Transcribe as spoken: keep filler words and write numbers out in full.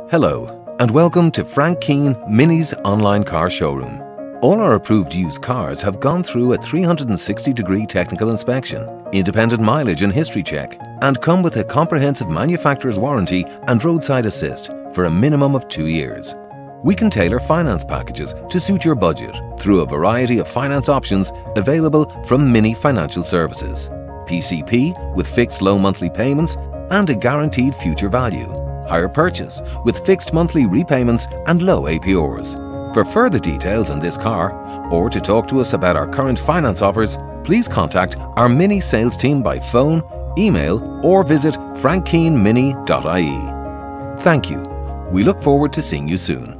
Hello, and welcome to Frank Keane Mini's online car showroom. All our approved used cars have gone through a three hundred sixty degree technical inspection, independent mileage and history check, and come with a comprehensive manufacturer's warranty and roadside assist for a minimum of two years. We can tailor finance packages to suit your budget through a variety of finance options available from Mini Financial Services. P C P with fixed low monthly payments and a guaranteed future value. Hire purchase with fixed monthly repayments and low A P Rs. For further details on this car, or to talk to us about our current finance offers, please contact our Mini sales team by phone, email, or visit frank keane mini dot I E. Thank you. We look forward to seeing you soon.